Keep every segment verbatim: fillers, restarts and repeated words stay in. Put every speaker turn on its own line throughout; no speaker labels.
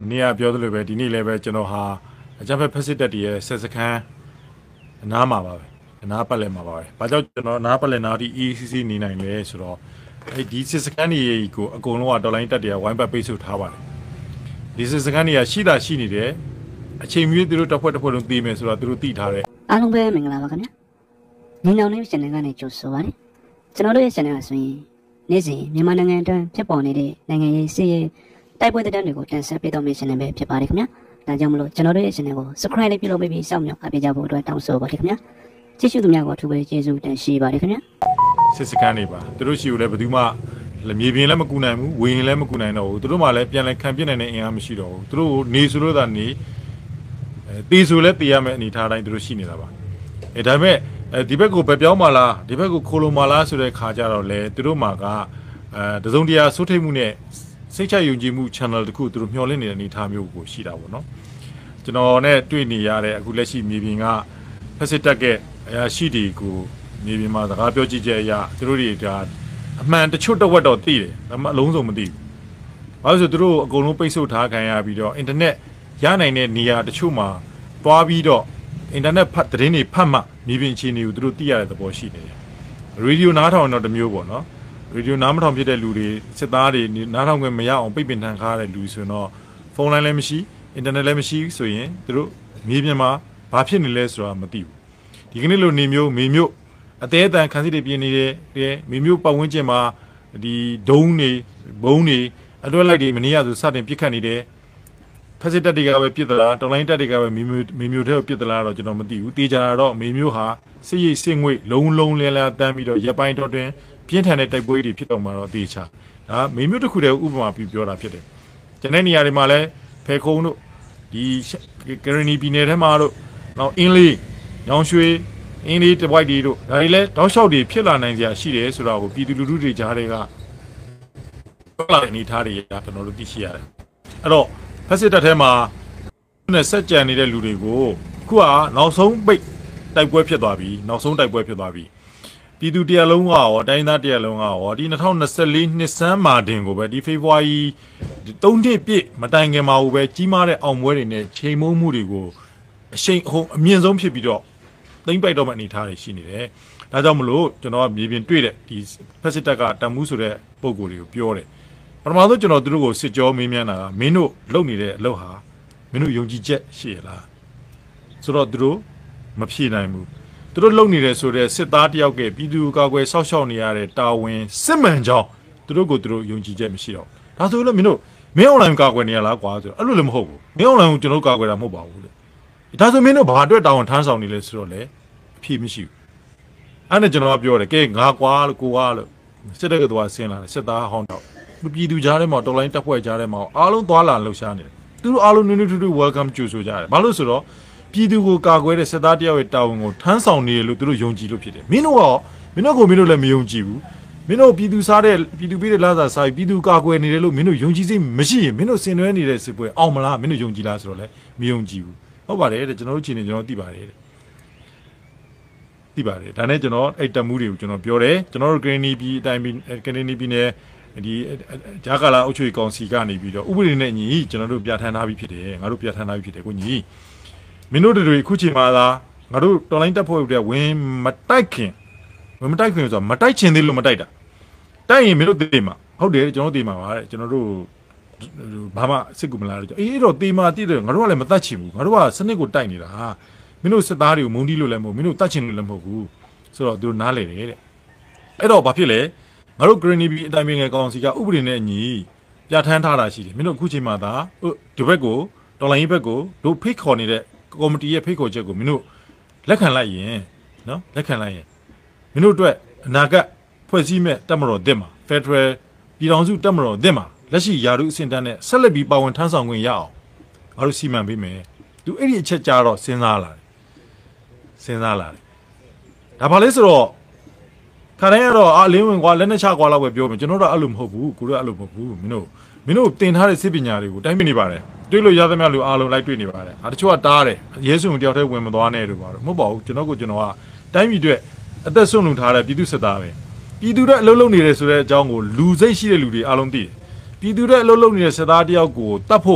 နေ့ကပြောသလိုပဲဒီနေ့လည်းပဲကျွန်တော်ဟာအကြမ်းဖက်ဖက်စစ်တပ်ရဲ့ဆက်စခန်းအနားမှာပါပဲအနားပတ်လည်မှာပါပဲ။ဘာကြောင့်ကျွန်တော်အနားပတ်လည်နားဒီ E C C နေနိုင်လဲဆိုတော့အဲဒီစစ်စခန်းတွေကိုအကုန်လုံးကဒေါ်လာတက်တွေကဝိုင်းပတ်ပိတ်ဆို့ထားပါတယ်။ဒီစစ်စခန်းတွေကရှိတာရှိနေတယ်အချိန်မျိုးသူတို့တစ်ဖွဲ့တစ်ဖွဲ့လုံးသိမယ်ဆိုတော့သူတို့သိထားတယ်
။အားလုံးပဲမင်္ဂလာပါခင်ဗျာ။ညီနောင်လေး channel ကနေကြိုဆိုပါရစေ။ကျွန်တော်တို့ရဲ့ channel ကဆိုရင်နေ့စဉ်မြန်မာနိုင်ငံအတွင်းဖြစ်ပေါ်နေတဲ့နိုင်ငံရေးစီးရေးတိုက်ပွဲသတင်းတွေကိုတင်ဆက်ပေးတော့မယ့် channel ပဲဖြစ်ပါတယ်ခင်ဗျာ။ဒါကြောင့်မလို့ကျွန်တော်တို့ရဲ့ channel ကို subscribe လေးပြုလုပ်ပြီးစောင့်မျှော်အားပေးကြဖို့အတွက်တောင်းဆိုပါတယ်ခင်ဗျာ။ကြည့်ရှုသူများကိုအထူးပဲကျေးဇူးတင်ရှိပါတယ်ခင်ဗျာ
။စစ်စခန်းတွေပါသူတို့ရှိကိုလည်းဘယ်သူမှမြေပြင်လည်းမကူနိုင်ဘူးဝေရင်လည်းမကူနိုင်တော့ဘူးသူတို့မှလည်းပြန်လဲခံပြစ်နိုင်တဲ့အင်အားမရှိတော့ဘူးသူတို့နေဆိုလို့သာနေအဲတေးဆိုလည်းတေးရမယ့်အနေထားတိုင်းသူတို့ရှိနေတာပါအဲဒါပေမဲ့အဲဒီဘက်ကိုပဲပြောင်းပါလားဒီဘက်ကိုခိုးလုံပါလားဆိုတဲ့ခါကြတော့လေသူတို့မှာကအဲတစုံတရာစိုးထိတ်မှုနဲ့စိတ်ချယုံကြည်မှု channel တခုသူတို့မျှော်လင့်နေတဲ့အနေထားမျိုးကိုရှိတာပေါ့နော်ကျွန်တော်နဲ့တွေ့နေရတဲ့အခုလက်ရှိမြေပြင်ကဖက်စစ်တက်ကအရာရှိတွေကိုမြေပြင်မှာစကားပြောကြည့်ကြရသူတို့တွေဒါအမှန်တချို့တစ်ဝက်တော့သိတယ်ဒါမှအလုံးစုံမသိဘူးဘာလို့ဆိုသူတို့အကုန်လုံးပိတ်ဆို့ထားခံရပြီးတော့အင်တာနက်ရနိုင်တဲ့နေရာတချို့မှာတွားပြီးတော့အင်တာနက်ဖတ်သတင်းတွေဖတ်မှမြေပြင်အခြေအနေကိုသူတို့သိရတဲ့သဘောရှိနေတယ်ရေဒီယိုနားထောင်တော့တမျိုးပေါ့နော်ရေဒီယိုနားမထောင်ဖြစ်တဲ့လူတွေစစ်သားတွေနားထောင်ခွင့်မရအောင်ပိတ်ပင်ထန်ခါတဲ့လူဆိုရင်တော့ဖုန်းလိုင်းလည်းမရှိအင်တာနက်လည်းမရှိဆိုရင်သူတို့မြေပြင်မှာဘာဖြစ်နေလဲဆိုတာမသိဘူးဒီကနေ့လိုနေမျိုးမေမျိုးအသေးအတန်ခန်းစီတွေပြင်းနေတယ်မေမျိုးပတ်ဝန်းကျင်မှာဒီဒုံးတွေဘုံတွေအတွဲလိုက်တွေမနေရဆိုစတင်ပြစ်ခတ်နေတယ်ဖက်စစ်တပ်တွေကပဲပြစ်သလားတော်လိုင်းတပ်တွေကပဲမေမျိုးမေမျိုးတဲ့ပြစ်သလားတော့ကျွန်တော်မသိဘူးတေးကြတာတော့မေမျိုးဟာစစ်ရိပ်စစ်ငွေလုံးလုံးလဲလဲတန်းပြီးတော့ရပိုင်းတော့တွင်ပြင်းထန်တဲ့တိုက်ပွဲတွေဖြစ်တော့မှာတော့တေးချဒါမေမျိုးတစ်ခုတည်းဥပမာပြပြောတာဖြစ်တယ်ကျွန်တဲ့နေရာတွေမှာလဲဖဲခုံတို့ဒီကရနီပြည်နယ်ထဲမှာတို့နောက်အင်းလေးညောင်ရွှေအင်းလေးတပွိုက်တွေတို့ဒါတွေလဲတောက်လျှောက်တွေဖြစ်လာနိုင်ကြရှိတယ်ဆိုတော့ပြည်သူလူထုတွေကြားတွေကပြောလာတဲ့အနေထားတွေကကျွန်တော်တို့သိရှိရတယ်အဲ့တော့ဖက်စစ်တပ်ထဲမှာနဲ့ဆက်ကြံနေတဲ့လူတွေကိုခုကနောက်ဆုံးပိတ်တိုက်ပွဲဖြစ်သွားပြီနောက်ဆုံးတိုက်ပွဲဖြစ်သွားပြီပြည်သူတရားလုံးကရောတိုင်းသားတရားလုံးကရောဒီ၂၀၂၄နှစ်စမ်းမာတင်ကိုပဲဒီဖေဖော်ဝါရီသုံးနှစ်ပြည့်မတိုင်ခင်မှာပဲကြီးမားတဲ့အောင်ပွဲတွေနဲ့ချိန်မုံမှုတွေကိုအရှိန်ဟိုအမြင့်ဆုံးဖြစ်ပြီးတော့သိမ့်ပိုက်တော့မှအနေထားတွေရှိနေတယ်။ဒါကြောင့်မလို့ကျွန်တော်ကမြေပြင်တွေ့တဲ့ဒီဖက်စစ်တပ်ကတန်မှုဆိုတဲ့ပုံကိုယ်တွေကိုပြောတယ်။ပထမဆုံးကျွန်တော်တို့ကိုစစ်ကြောမေးမြန်းတာကမင်းတို့လုပ်နေတဲ့အလုပ်ဟာမင်းတို့ယုံကြည်ချက်ရှိရလား။ဆိုတော့သူတို့မဖြေနိုင်ဘူး။သူတို့လုပ်နေတယ်ဆိုတဲ့စစ်သားတယောက်ကပြည်သူကာကွယ်စောင့်ရှောက်နေရတဲ့တာဝန်စစ်မှန်ကြောင်းသူတို့ကိုသူတို့ယုံကြည်ချက်မရှိတော့ဘူး။ဒါဆိုလို့မင်းတို့မင်းအွန်လိုင်းကာကွယ်နေရလားကွာဆိုတော့အဲ့လိုလည်းမဟုတ်ဘူး။မင်းအွန်လိုင်းကိုကျွန်တော်ကာကွယ်တာမဟုတ်ပါဘူးလေ။ဒါဆိုမင်းတို့ဘာအတွက်တာဝန်ထမ်းဆောင်နေလဲဆိုတော့လေအဖြစ်မရှိဘူးအဲ့ဒါကျွန်တော်ကပြောတယ်ကဲငါကွာလို့ကိုကွာလို့စစ်တပ်ကသွားဆင်းလာတယ်စစ်သားဟောင်းတော့ပြည်သူကြားထဲမှာတော်လိုင်းတက်ဖွဲ့ကြားထဲမှာအားလုံးသွားလာလှုပ်ရှားနေတယ်သူတို့အားလုံးနွေးနွေးထူးထူး welcome ကြိုဆိုကြတယ်ဘာလို့ဆိုတော့ပြည်သူကိုကာကွယ်တဲ့စစ်သားတယောက်ရဲ့တာဝန်ကိုထမ်းဆောင်နေတယ်လို့သူတို့ယုံကြည်လို့ဖြစ်တယ်မင်းတို့ကမင်းတို့ကိုမင်းတို့လည်းမယုံကြည်ဘူးမင်းတို့ပြည်သူစားတဲ့ပြည်သူပေးတဲ့လာစားစားပြည်သူကာကွယ်နေတယ်လို့မင်းတို့ယုံကြည်စိတ်မရှိရင်မင်းတို့ဆင်နွှဲနေတဲ့စစ်ပွဲအောင်မလားမင်းတို့ယုံကြည်လားဆိုတော့လည်းမယုံကြည်ဘူးဟုတ်ပါတယ်တဲ့ကျွန်တော်တို့ချင်းနေကျွန်တော်သိပါတယ်တဲ့သိပါတယ်ဒါနဲ့ကျွန်တော်အဲ့တက်မှုတွေကိုကျွန်တော်ပြောတယ်ကျွန်တော်တို့ဂရင်းနီပြည်အတိုင်းပြည်ဂရင်းနီပြည်နယ်ဒီဂျာကာလာအုပ်ချုပ်ရေးကောင်စီကနေပြီးတော့ဥပဒေနဲ့ညီကျွန်တော်တို့ပြဋ္ဌာန်းထားပြီးဖြစ်တယ်ငါတို့ပြဋ္ဌာန်းထားပြီးဖြစ်တယ်ကိုညီမင်းတို့တွေအခုချိန်မှာသာငါတို့တော်လိုင်းတက်ဖို့တဲ့ဝင်မတိုက်ခင်ဝင်မတိုက်ခင်ဆိုတော့မတိုက်ချင်သေးလို့မတိုက်တာတိုက်ရင်မင်းတို့တေးမှာဟုတ်တယ်ကျွန်တော်တေးမှာပါတဲ့ကျွန်တော်တို့ဘာမှစစ်ကူမလာတော့အေးတော့တေးမှာတည်တယ်ငါတို့ကလည်းမတတ်ချင်ဘူးငါတို့ကစနစ်ကိုတိုက်နေတာမင်းတို့စစ်သားတွေကိုမုန်းတီးလို့လည်းမဟုတ်မင်းတို့တတ်ချင်လို့လည်းမဟုတ်ဘူးဆိုတော့သူတို့နားလေတယ်တဲ့အဲ့တော့ဘာဖြစ်လဲငါတို့ Green Navy အတိုင်းပင်ငယ်ကောင်စီကဥပဒေနဲ့အညီပြဋ္ဌာန်းထားတာရှိတယ်မင်းတို့အခုချိန်မှာသာဒီဘက်ကိုတော်လိုင်းဘက်ကိုတို့ဖိတ်ခေါ်နေတဲ့ကော်မတီရဲ့ဖိတ်ခေါ်ချက်ကိုမင်းတို့လက်ခံလိုက်ရင်နော်လက်ခံလိုက်ရင်မင်းတို့အတွက်အနာဂတ်ဖွဲ့စည်းမဲ့တပ်မတော်အသစ်မှာ Federal ပြည်ထောင်စုတပ်မတော်အသစ်မှာလက်ရှိယာရုအဆင့်တန်းနဲ့ဆက်လက်ပြီးပါဝင်ထမ်းဆောင်ခွင့်ရအောင်ငါတို့စီမံပေးမယ်သူအဲ့ဒီအချက်ကြားတော့စဉ်းစားလာတယ်စဉ်းစားလာတယ်ဒါဘာလဲဆိုတော့ခါတိုင်းကတော့အလင်းဝင်ကွာလက်နဲ့ချကွာလောက်ပဲပြောမယ်ကျွန်တော်တို့အဲ့လိုမဟုတ်ဘူးကိုတို့အဲ့လိုမဟုတ်ဘူးမင်းတို့မင်းတို့တင်ထားတဲ့စစ်ပညာတွေကိုတိုင်းပြနေပါတယ်တွေးလို့ရသမျှလူအားလုံးလိုက်တွေ့နေပါတယ်အဲတချို့ကတားတယ်ရဲစုံတယောက်တည်းဝင်မသွားနဲ့လို့ပါတော့မဟုတ်ပါဘူးကျွန်တော်ကကျွန်တော်ကတိုင်းပြည်အတွက်အသက်ဆုံးလုံထားတဲ့ပြည်သူစစ်သားပဲပြည်သူတွေအလုံးလုံးနေတယ်ဆိုတဲ့အကြောင်းကိုလူစိတ်ရှိတဲ့လူတွေအားလုံးသိတယ်ပြည်သူတွေအလုံးလုံးနေတဲ့စစ်သားတယောက်ကိုတတ်ဖို့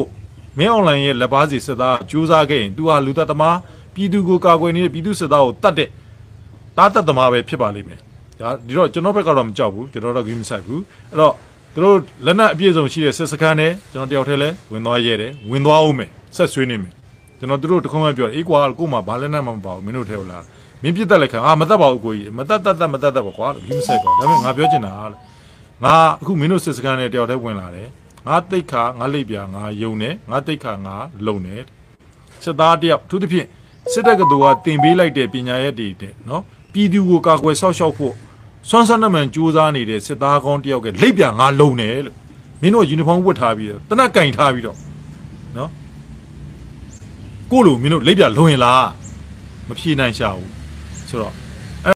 မင်းအွန်လိုင်းရဲ့လက်ပါစီစစ်သားကြိုးစားခဲ့ရင် तू ဟာလူသက်သမားပြည်သူကိုကာကွယ်နေတဲ့ပြည်သူစစ်သားကိုတတ်တဲ့တားတတ်သမားပဲဖြစ်ပါလိမ့်မယ်ဒါဒီတော့ကျွန်တော်ဘက်ကတော့မကြောက်ဘူးကျွန်တော်တော့ဂိမ်းမဆိုင်ဘူးအဲ့တော့သူတို့လက်နက်အပြည့်စုံရှိတဲ့စစ်စခန်းနဲ့ကျွန်တော်တယောက်တည်းလဲဝင်သွားရဲတယ်ဝင်သွားအောင်မယ်ဆက်ဆွေးနေမယ်ကျွန်တော်တို့တခုံးမှပြောအေးကွာကို့မှာဘာလက်နက်မှမပါဘူးမင်းတို့ထဲကိုလာမင်းပြစ်တက်လိုက်ခံအာမတက်ပါဘူးကိုကြီးမတက်တက်တက်မတက်တက်ပါကွာဂိမ်းမဆိုင်ကွာဒါပေမဲ့ငါပြောချင်တာငါအခုမင်းတို့စစ်စခန်းနဲ့တယောက်တည်းဝင်လာတယ်ငါတိတ်ခါငါလိပ်ပြာငါယုံတယ်ငါတိတ်ခါငါလုံတယ်စစ်သားတယောက်သူတစ်ဖြင့်စစ်တပ်ကတူကတင်ပေးလိုက်တဲ့ပညာရက်တွေတဲ့နော်ပြည်သူကိုကာကွယ်ဆောက်ရှောက်ဖို့စွမ်းစွမ်းနှမှန်ကြိုးစားနေတဲ့စစ်သားကောင်းတယောက်ကလိပ်ပြာငါလုံတယ်လို့မင်းတို့ယူနီဖောင်းဝတ်ထားပြီးတော့တနက်ကင်ထားပြီးတော့နော်ကိုလိုမင်းတို့လိပ်ပြာလုံရင်လားမဖြေနိုင်ရှာဘူးဆိုတော့